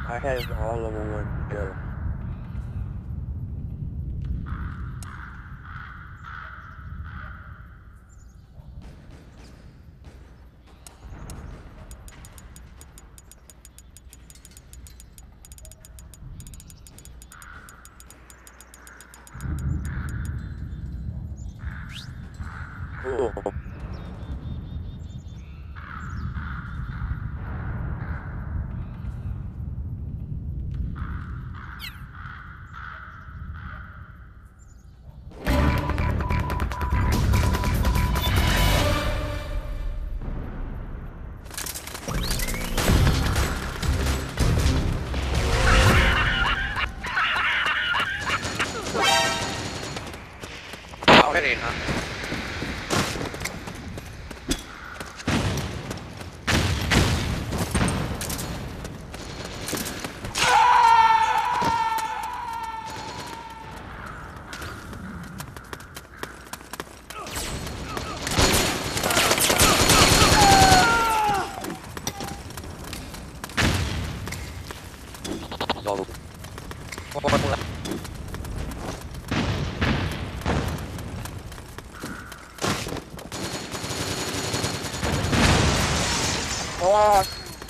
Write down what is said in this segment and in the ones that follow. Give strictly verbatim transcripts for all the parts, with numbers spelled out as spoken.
I have all of them one together. Cool. Already, huh? Rồi. Oh.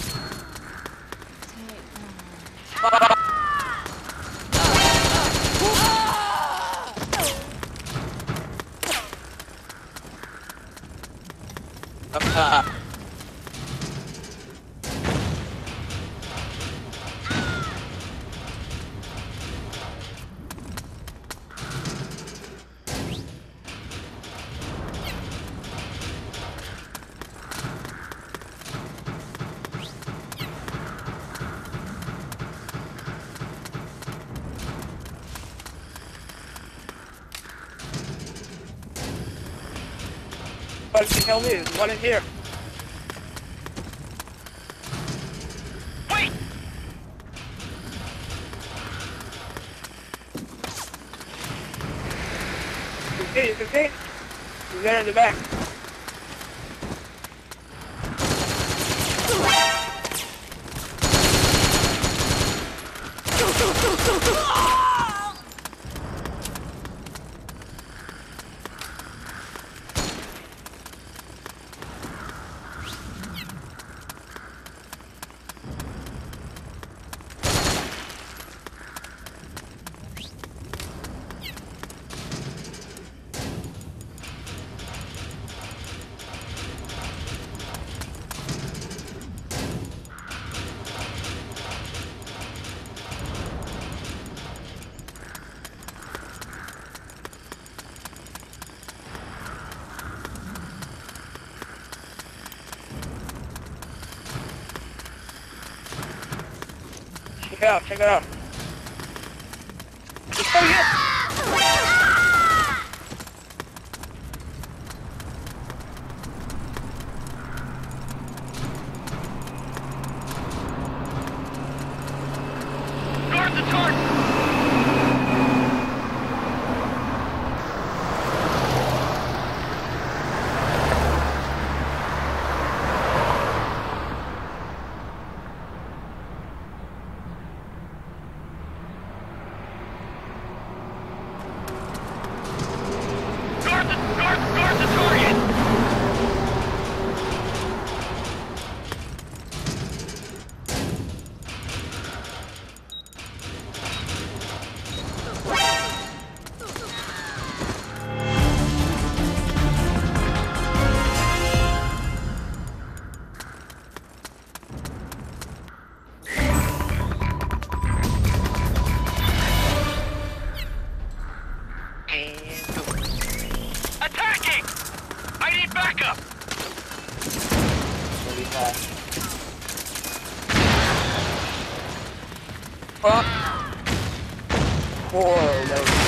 À. What the hell is? What in here? Wait! Okay, it's okay. He's there in the back. Check it out, check it out. Oh, yeah! Guard the target! Guard the, guard, guard the target! And go. Attacking! I need backup! What do you have? Fuck! Four, no.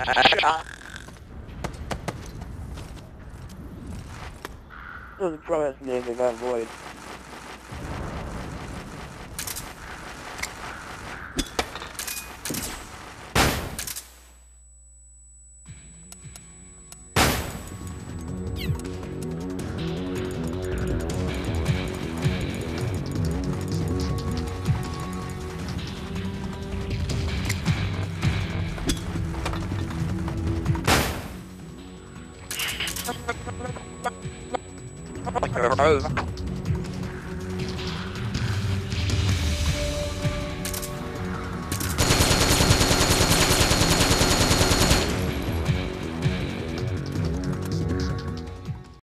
shot. Those promise names I got void. Over.